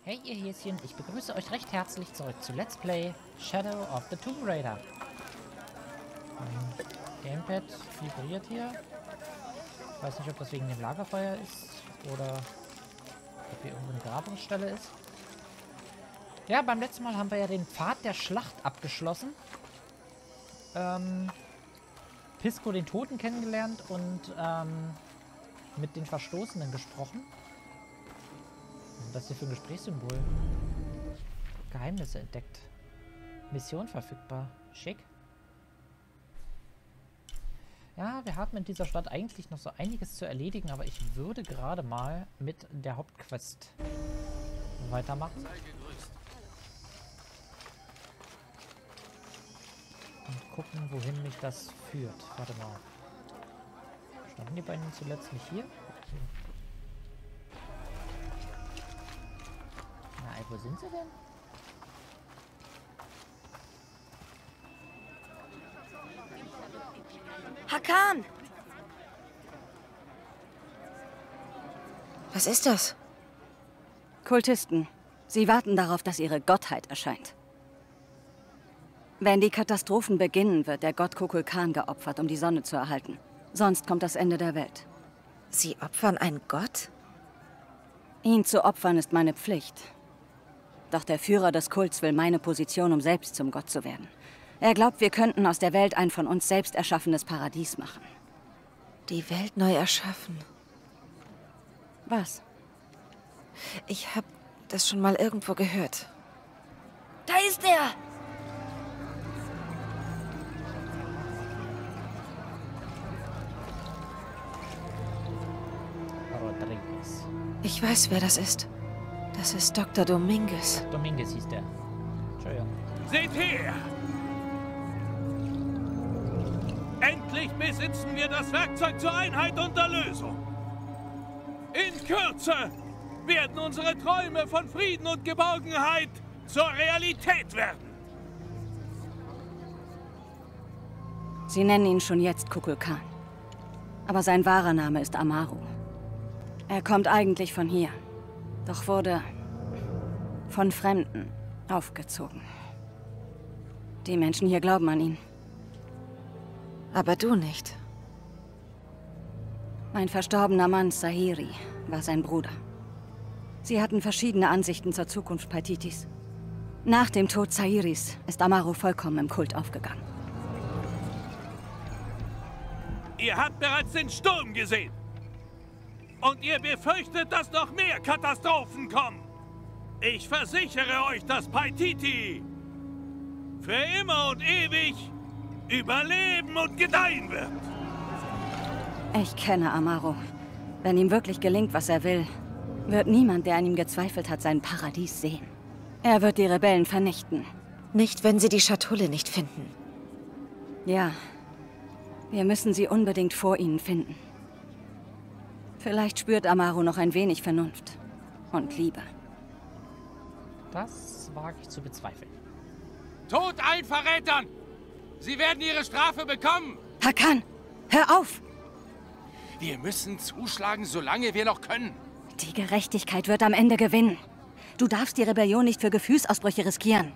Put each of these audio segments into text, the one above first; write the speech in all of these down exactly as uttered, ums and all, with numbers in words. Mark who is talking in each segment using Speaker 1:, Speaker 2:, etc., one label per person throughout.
Speaker 1: Hey ihr Häschen, ich begrüße euch recht herzlich zurück zu Let's Play Shadow of the Tomb Raider. Mein Gamepad vibriert hier. Ich weiß nicht, ob das wegen dem Lagerfeuer ist oder ob hier irgendwo eine Grabungsstelle ist. Ja, beim letzten Mal haben wir ja den Pfad der Schlacht abgeschlossen. Ähm, Pisco den Toten kennengelernt und ähm, mit den Verstoßenen gesprochen. Was ist das hier für ein Gesprächssymbol? Geheimnisse entdeckt. Mission verfügbar. Schick. Ja, wir haben in dieser Stadt eigentlich noch so einiges zu erledigen, aber ich würde gerade mal mit der Hauptquest weitermachen. Und gucken, wohin mich das führt. Warte mal. Standen die beiden zuletzt nicht hier? Na, wo sind sie denn?
Speaker 2: Hakan! Was ist das?
Speaker 3: Kultisten. Sie warten darauf, dass ihre Gottheit erscheint. Wenn die Katastrophen beginnen, wird der Gott Kukulkan geopfert, um die Sonne zu erhalten. Sonst kommt das Ende der Welt.
Speaker 2: Sie opfern einen Gott?
Speaker 3: Ihn zu opfern ist meine Pflicht. Doch der Führer des Kults will meine Position, um selbst zum Gott zu werden. Er glaubt, wir könnten aus der Welt ein von uns selbst erschaffenes Paradies machen.
Speaker 2: Die Welt neu erschaffen?
Speaker 3: Was?
Speaker 2: Ich habe das schon mal irgendwo gehört.
Speaker 3: Da ist er!
Speaker 1: Rodriguez.
Speaker 2: Ich weiß, wer das ist. Das ist Doktor Dominguez.
Speaker 1: Dominguez hieß der. Entschuldigung.
Speaker 4: Seht her! Endlich besitzen wir das Werkzeug zur Einheit und der Lösung. In Kürze werden unsere Träume von Frieden und Geborgenheit zur Realität werden.
Speaker 3: Sie nennen ihn schon jetzt Kukulkan. Aber sein wahrer Name ist Amaru. Er kommt eigentlich von hier, doch wurde von Fremden aufgezogen. Die Menschen hier glauben an ihn.
Speaker 2: Aber du nicht.
Speaker 3: Mein verstorbener Mann, Sahiri, war sein Bruder. Sie hatten verschiedene Ansichten zur Zukunft Paititis. Nach dem Tod Sahiris ist Amaru vollkommen im Kult aufgegangen.
Speaker 4: Ihr habt bereits den Sturm gesehen. Und ihr befürchtet, dass noch mehr Katastrophen kommen. Ich versichere euch, dass Paititi für immer und ewig überleben und gedeihen wird.
Speaker 3: Ich kenne Amaru. Wenn ihm wirklich gelingt, was er will, wird niemand, der an ihm gezweifelt hat, sein Paradies sehen. Er wird die Rebellen vernichten.
Speaker 2: Nicht, wenn sie die Schatulle nicht finden.
Speaker 3: Ja, wir müssen sie unbedingt vor ihnen finden. Vielleicht spürt Amaru noch ein wenig Vernunft und Liebe.
Speaker 1: Das wage ich zu bezweifeln.
Speaker 5: Tod allen Verrätern! Sie werden ihre Strafe bekommen!
Speaker 3: Hakan, hör auf!
Speaker 5: Wir müssen zuschlagen, solange wir noch können.
Speaker 3: Die Gerechtigkeit wird am Ende gewinnen. Du darfst die Rebellion nicht für Gefühlsausbrüche riskieren.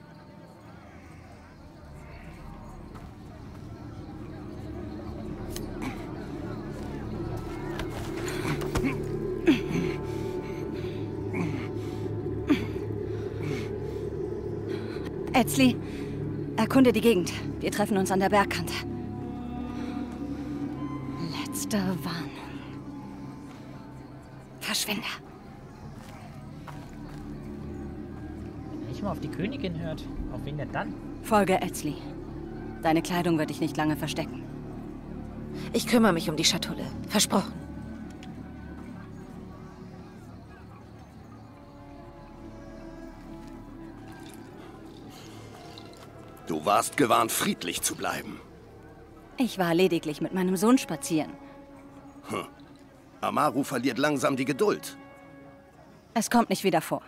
Speaker 3: Etzli, erkunde die Gegend. Wir treffen uns an der Bergkante. Letzte Warnung. Verschwinde.
Speaker 1: Wenn er nicht mal auf die Königin hört, auf wen denn dann?
Speaker 3: Folge Etzli. Deine Kleidung wird dich nicht lange verstecken.
Speaker 2: Ich kümmere mich um die Schatulle. Versprochen.
Speaker 6: Du warst gewarnt, friedlich zu bleiben.
Speaker 3: Ich war lediglich mit meinem Sohn spazieren.
Speaker 6: Hm. Amaru verliert langsam die Geduld.
Speaker 3: Es kommt nicht wieder vor.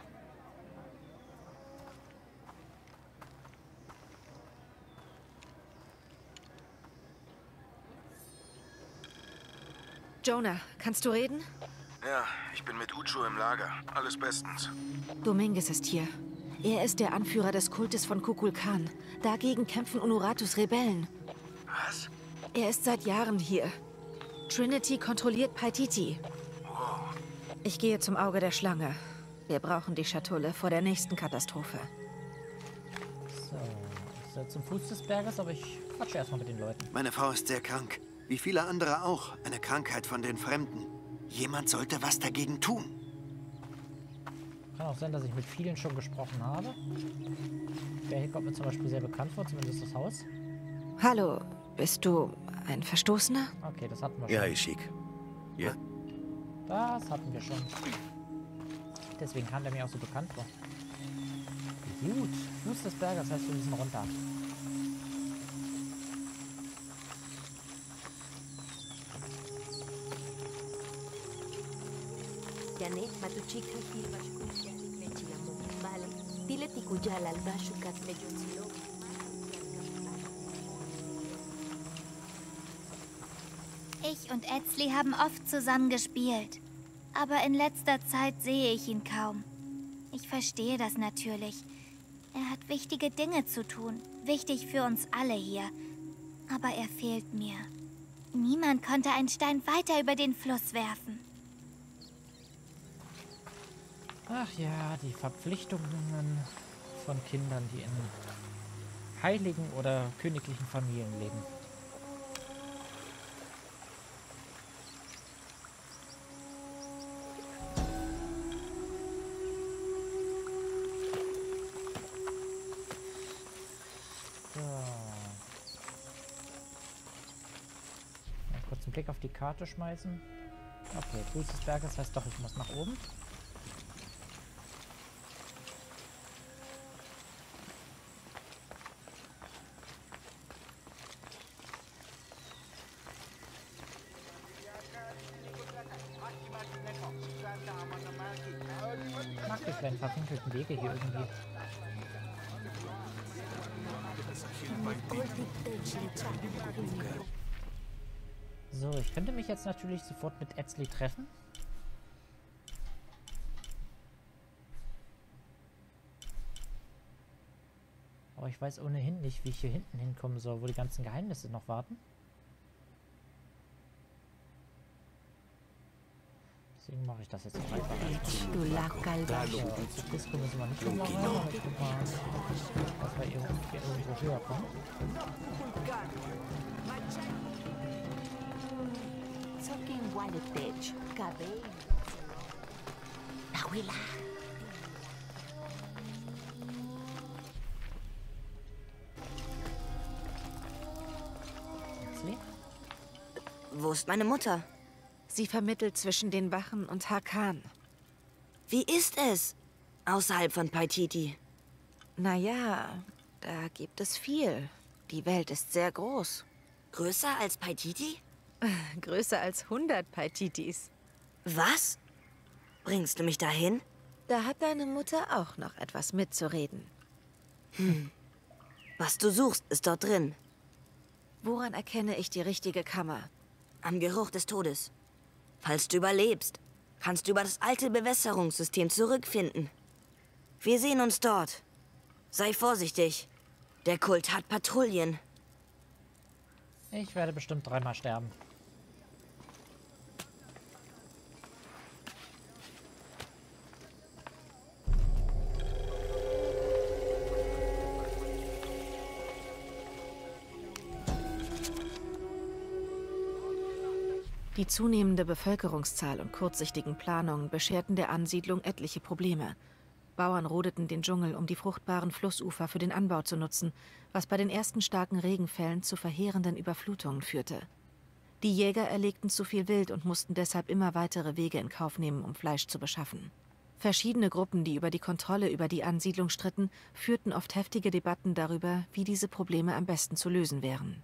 Speaker 2: Jonah, kannst du reden?
Speaker 7: Ja, ich bin mit Ucho im Lager. Alles bestens.
Speaker 2: Dominguez ist hier. Er ist der Anführer des Kultes von Kukulkan. Dagegen kämpfen Unuratus Rebellen.
Speaker 7: Was?
Speaker 2: Er ist seit Jahren hier. Trinity kontrolliert Paititi.
Speaker 7: Wow.
Speaker 2: Ich gehe zum Auge der Schlange. Wir brauchen die Schatulle vor der nächsten Katastrophe.
Speaker 1: So, ich soll zum Fuß des Berges, aber ich quatsche erstmal mit den Leuten.
Speaker 8: Meine Frau ist sehr krank. Wie viele andere auch. Eine Krankheit von den Fremden. Jemand sollte was dagegen tun.
Speaker 1: Kann auch sein, dass ich mit vielen schon gesprochen habe. Der hier kommt mir zum Beispiel sehr bekannt vor, zumindest das Haus.
Speaker 2: Hallo, bist du ein Verstoßener?
Speaker 1: Okay, das hatten wir schon.
Speaker 6: Ja, Ishik. Ja.
Speaker 1: Das hatten wir schon. Deswegen kam der mir auch so bekannt vor. Gut, Fuß des Berges, heißt wir müssen runter.
Speaker 9: Janet, matuchika filma shkutia lechila mumale. Dile tikujala albashukat lejotsilo.
Speaker 10: Ich und Etzli haben oft zusammen gespielt. Aber in letzter Zeit sehe ich ihn kaum. Ich verstehe das natürlich. Er hat wichtige Dinge zu tun. Wichtig für uns alle hier. Aber er fehlt mir. Niemand konnte einen Stein weiter über den Fluss werfen.
Speaker 1: Ach ja, die Verpflichtungen von Kindern, die in heiligen oder königlichen Familien leben. So. Mal kurz einen Blick auf die Karte schmeißen. Okay, Fuß des Berges heißt doch, ich muss nach oben. Ich mag die kleinen verwinkelten Wege hier irgendwie. So, ich könnte mich jetzt natürlich sofort mit Etzli treffen. Aber ich weiß ohnehin nicht, wie ich hier hinten hinkommen soll, wo die ganzen Geheimnisse noch warten. Deswegen mache ich das jetzt auch einfach. So, zu Disco müssen wir nicht ummachen, aber ich guck mal, dass wir hier irgendwo höher kommen. Etzli?
Speaker 9: Wo ist meine Mutter?
Speaker 2: Sie vermittelt zwischen den Wachen und Hakan.
Speaker 9: Wie ist es? Außerhalb von Paititi.
Speaker 2: Naja, da gibt es viel. Die Welt ist sehr groß.
Speaker 9: Größer als Paititi?
Speaker 2: Größer als hundert Paititis.
Speaker 9: Was? Bringst du mich dahin?
Speaker 2: Da hat deine Mutter auch noch etwas mitzureden.
Speaker 9: Hm. Was du suchst, ist dort drin.
Speaker 2: Woran erkenne ich die richtige Kammer?
Speaker 9: Am Geruch des Todes. Falls du überlebst, kannst du über das alte Bewässerungssystem zurückfinden. Wir sehen uns dort. Sei vorsichtig. Der Kult hat Patrouillen.
Speaker 1: Ich werde bestimmt dreimal sterben.
Speaker 2: Die zunehmende Bevölkerungszahl und kurzsichtigen Planungen bescherten der Ansiedlung etliche Probleme. Bauern rodeten den Dschungel, um die fruchtbaren Flussufer für den Anbau zu nutzen, was bei den ersten starken Regenfällen zu verheerenden Überflutungen führte. Die Jäger erlegten zu viel Wild und mussten deshalb immer weitere Wege in Kauf nehmen, um Fleisch zu beschaffen. Verschiedene Gruppen, die über die Kontrolle über die Ansiedlung stritten, führten oft heftige Debatten darüber, wie diese Probleme am besten zu lösen wären.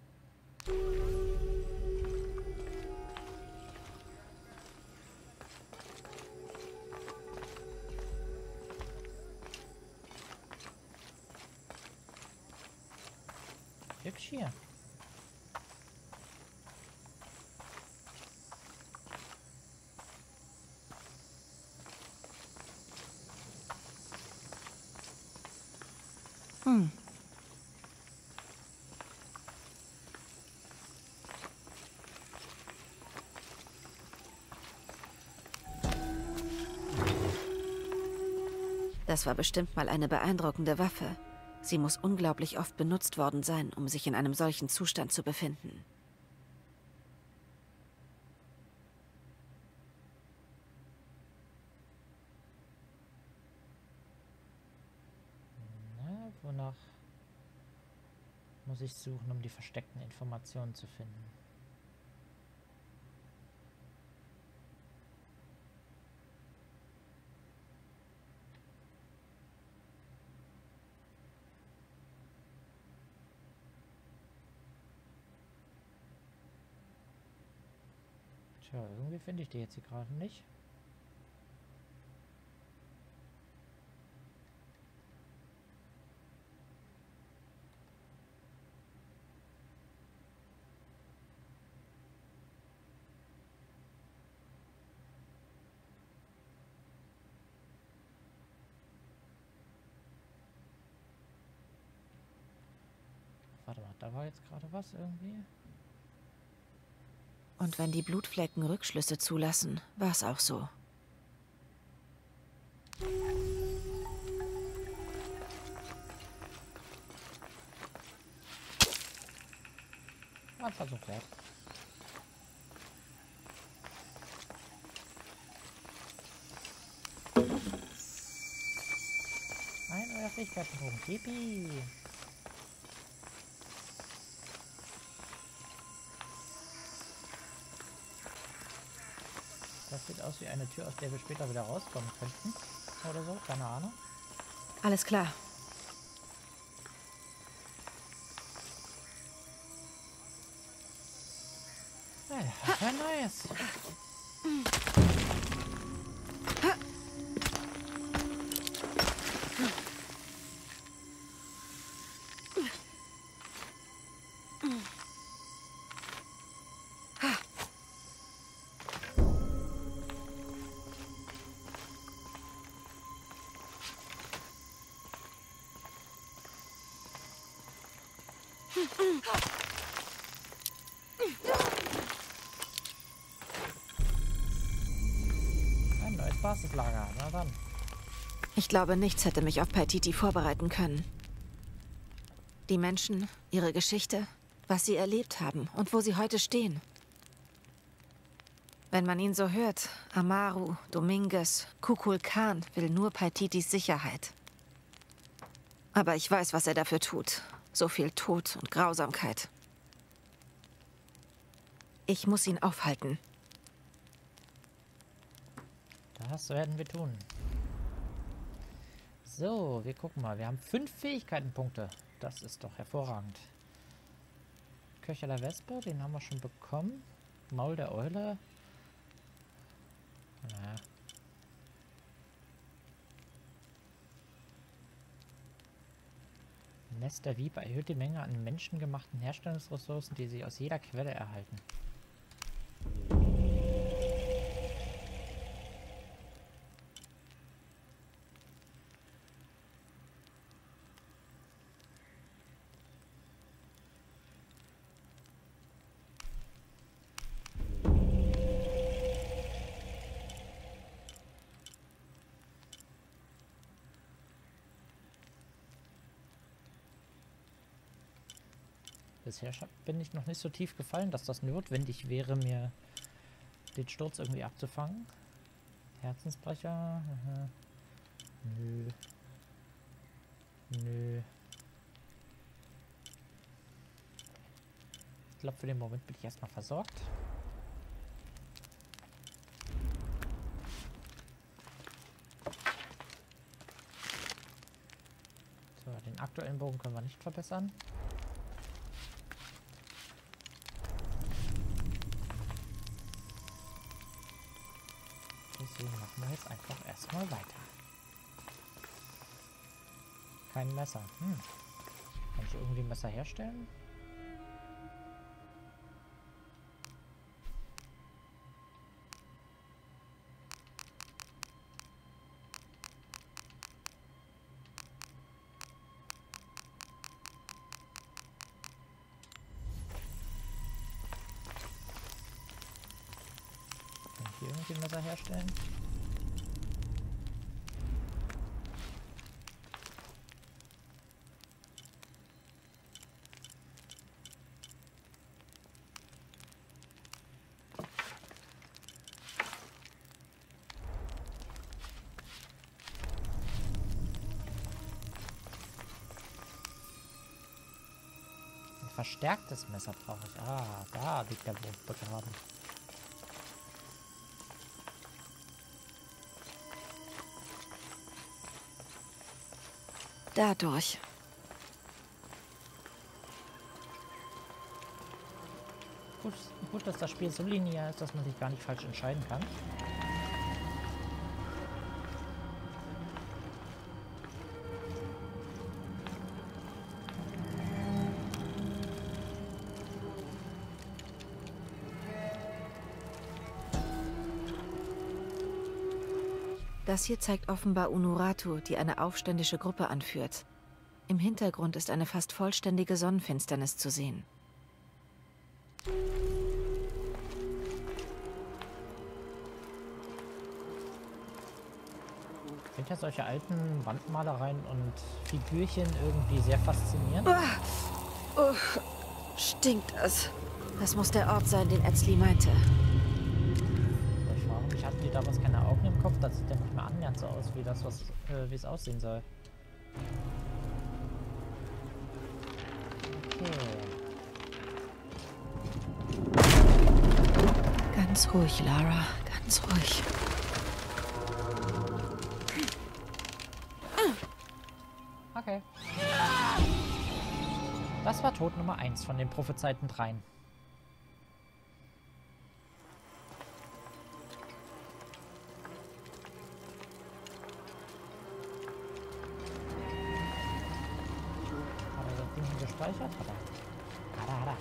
Speaker 1: Hübsch hier.
Speaker 2: Hm. Das war bestimmt mal eine beeindruckende Waffe. Sie muss unglaublich oft benutzt worden sein, um sich in einem solchen Zustand zu befinden.
Speaker 1: Na, wonach muss ich suchen, um die versteckten Informationen zu finden? Tja, irgendwie finde ich die jetzt hier gerade nicht. Warte mal, da war jetzt gerade was irgendwie.
Speaker 2: Und wenn die Blutflecken Rückschlüsse zulassen, war es auch so.
Speaker 1: Ein Versuch wert. Ein euer Fähigkeitenpunkt. Yippie! Das sieht aus wie eine Tür, aus der wir später wieder rauskommen könnten. Oder so, keine Ahnung.
Speaker 2: Alles klar.
Speaker 1: Ja, nice. Ein neues Basislager, na dann.
Speaker 2: Ich glaube, nichts hätte mich auf Paititi vorbereiten können. Die Menschen, ihre Geschichte, was sie erlebt haben und wo sie heute stehen. Wenn man ihn so hört, Amaru, Dominguez, Kukulkan will nur Paititis Sicherheit. Aber ich weiß, was er dafür tut. So viel Tod und Grausamkeit. Ich muss ihn aufhalten.
Speaker 1: Das werden wir tun. So, wir gucken mal. Wir haben fünf Fähigkeitenpunkte. Das ist doch hervorragend. Köcher der Wespe, den haben wir schon bekommen. Maul der Eule. Ja. Nest der Wieb erhöht die Menge an menschengemachten Herstellungsressourcen, die sie aus jeder Quelle erhalten. Bisher bin ich noch nicht so tief gefallen, dass das notwendig wäre, mir den Sturz irgendwie abzufangen. Herzensbrecher. Aha. Nö. Nö. Ich glaube, für den Moment bin ich erstmal versorgt. So, den aktuellen Bogen können wir nicht verbessern. Deswegen machen wir jetzt einfach erstmal weiter. Kein Messer. Hm. Kann ich irgendwie ein Messer herstellen? Messer herstellen. Verstärktes Messer brauche ich. Ah, da liegt der Wurf begraben.
Speaker 2: Dadurch.
Speaker 1: Gut, gut, dass das Spiel so linear ist, dass man sich gar nicht falsch entscheiden kann.
Speaker 2: Das hier zeigt offenbar Unuratu, die eine aufständische Gruppe anführt. Im Hintergrund ist eine fast vollständige Sonnenfinsternis zu sehen.
Speaker 1: Ich finde ja solche alten Wandmalereien und Figürchen irgendwie sehr faszinierend.
Speaker 2: Oh, oh, stinkt es. Das muss der Ort sein, den Etzli meinte.
Speaker 1: Ich frage mich, hatten die damals keine Augen im Kopf? Das sieht ja nicht mehr annähernd so aus, wie das, was, äh, wie es aussehen soll. Okay.
Speaker 2: Ganz ruhig, Lara. Ganz ruhig.
Speaker 1: Okay. Das war Tod Nummer eins von den prophezeiten dreien. Hat er das Ding hier gespeichert? Hat er. Hat er, hat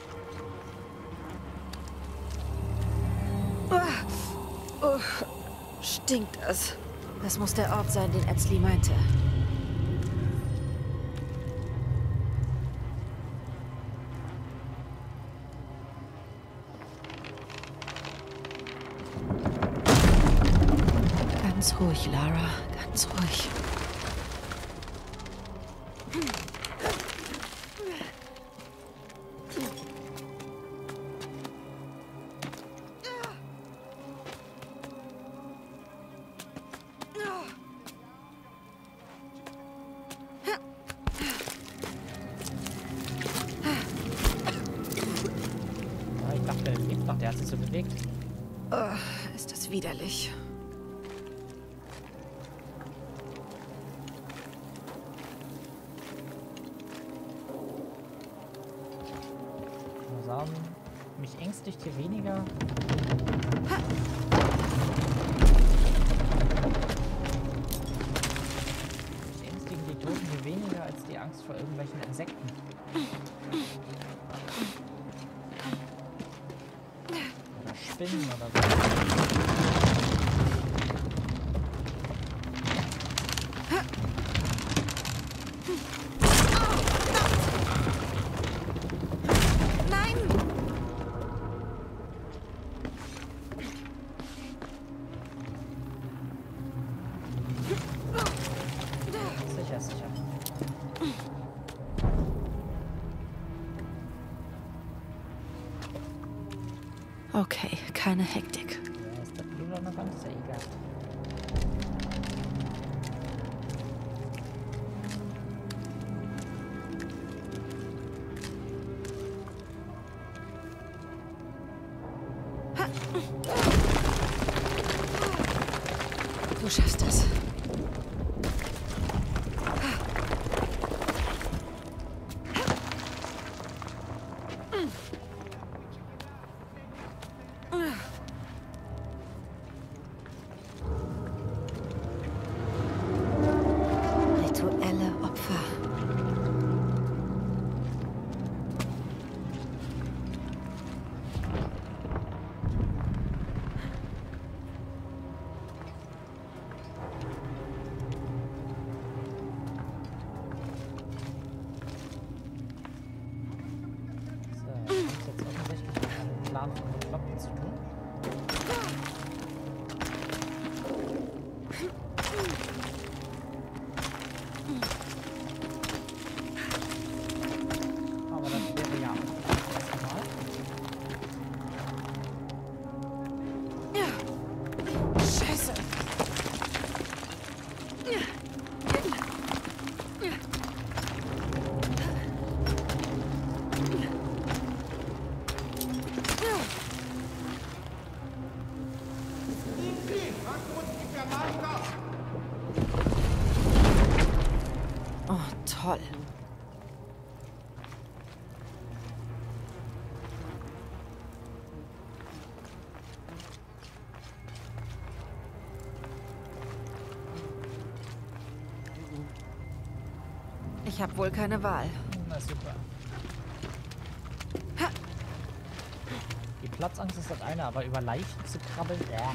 Speaker 1: er.
Speaker 2: Oh, oh, stinkt es. Das muss der Ort sein, den Etzli meinte. Ganz ruhig, Lara. Ganz ruhig.
Speaker 1: Ah, ich dachte, er lebt noch. Der hat sich so bewegt.
Speaker 2: Oh, ist das widerlich.
Speaker 1: Mich ängstigt hier weniger. Mich ängstigen die Toten hier weniger als die Angst vor irgendwelchen Insekten. Oder Spinnen oder so.
Speaker 2: Okay, keine Hektik.
Speaker 1: Ja, ist der Blut noch ganz sehr egal.
Speaker 2: Du schaffst es. Rituelle Opfer.
Speaker 1: Plan von den Kloppen zu tun.
Speaker 2: Toll. Ich habe wohl keine Wahl.
Speaker 1: Na super.
Speaker 2: Ha.
Speaker 1: Die Platzangst ist das eine, aber über Leichen zu krabbeln, äh.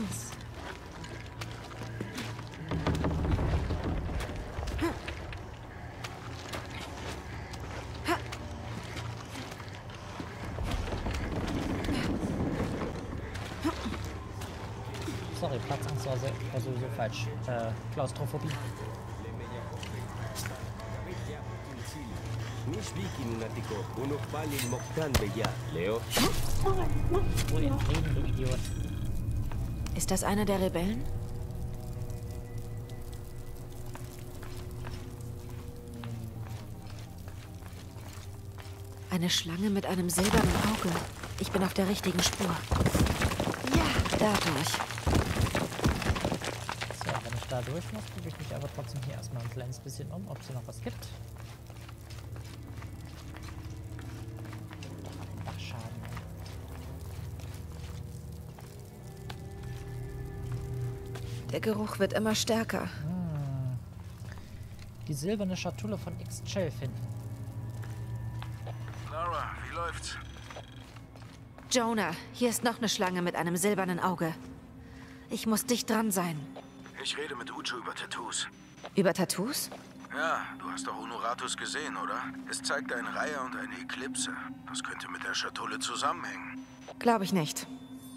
Speaker 1: Sorry, Platzangst war so, war sowieso falsch. Äh, Klaustrophobie. Ruhe in Frieden, du Idiot.
Speaker 2: Ist das einer der Rebellen? Eine Schlange mit einem silbernen Auge. Ich bin auf der richtigen Spur. Ja, dadurch.
Speaker 1: So, wenn ich da durch muss, gucke ich mich aber trotzdem hier erstmal ein kleines bisschen um, ob es hier noch was gibt. Ach, schade.
Speaker 2: Der Geruch wird immer stärker.
Speaker 1: Hm. Die silberne Schatulle von X-Shell finden.
Speaker 7: Lara, wie läuft's?
Speaker 2: Jonah, hier ist noch eine Schlange mit einem silbernen Auge. Ich muss dicht dran sein.
Speaker 7: Ich rede mit Uchu über Tattoos.
Speaker 2: Über Tattoos?
Speaker 7: Ja, du hast doch Honoratus gesehen, oder? Es zeigt eine Reihe und eine Eklipse. Das könnte mit der Schatulle zusammenhängen.
Speaker 2: Glaube ich nicht.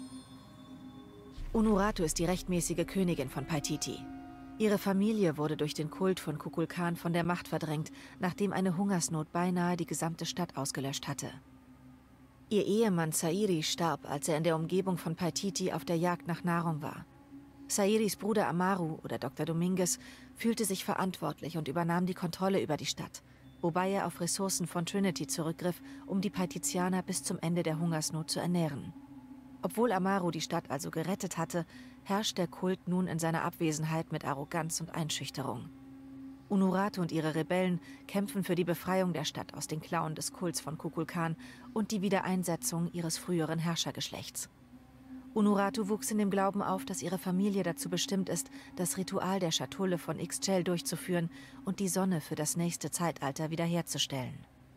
Speaker 2: Unuratu ist die rechtmäßige Königin von Paititi. Ihre Familie wurde durch den Kult von Kukulkan von der Macht verdrängt, nachdem eine Hungersnot beinahe die gesamte Stadt ausgelöscht hatte. Ihr Ehemann Sairi starb, als er in der Umgebung von Paititi auf der Jagd nach Nahrung war. Sairis Bruder Amaru, oder Doktor Dominguez, fühlte sich verantwortlich und übernahm die Kontrolle über die Stadt, wobei er auf Ressourcen von Trinity zurückgriff, um die Paitizianer bis zum Ende der Hungersnot zu ernähren. Obwohl Amaru die Stadt also gerettet hatte, herrscht der Kult nun in seiner Abwesenheit mit Arroganz und Einschüchterung. Unuratu und ihre Rebellen kämpfen für die Befreiung der Stadt aus den Klauen des Kults von Kukulkan und die Wiedereinsetzung ihres früheren Herrschergeschlechts. Unuratu wuchs in dem Glauben auf, dass ihre Familie dazu bestimmt ist, das Ritual der Schatulle von Ixchel durchzuführen und die Sonne für das nächste Zeitalter wiederherzustellen.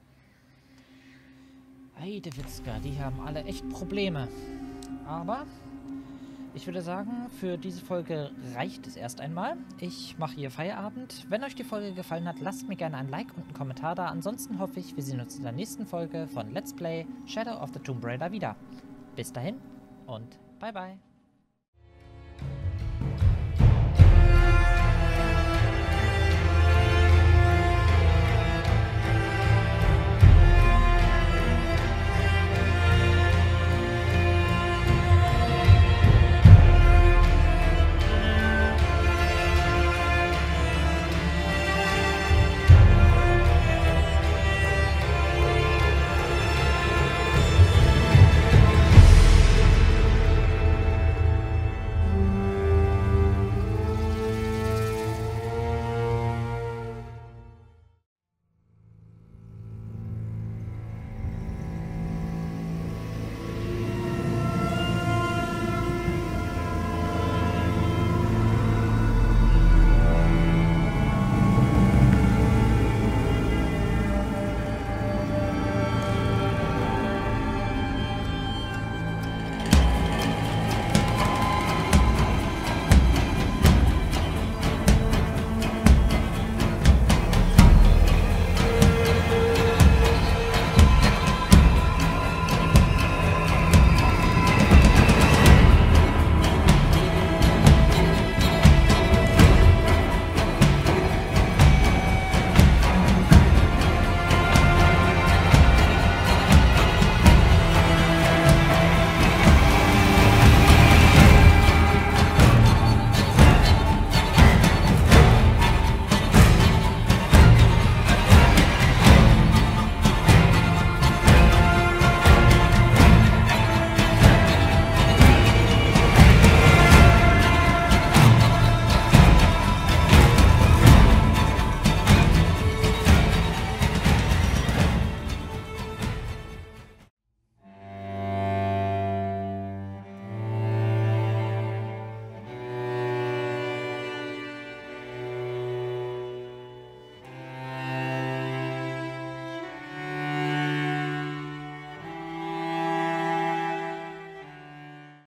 Speaker 1: Heidewitzka, die haben alle echt Probleme. Aber ich würde sagen, für diese Folge reicht es erst einmal. Ich mache hier Feierabend. Wenn euch die Folge gefallen hat, lasst mir gerne ein Like und einen Kommentar da. Ansonsten hoffe ich, wir sehen uns in der nächsten Folge von Let's Play Shadow of the Tomb Raider wieder. Bis dahin und bye bye.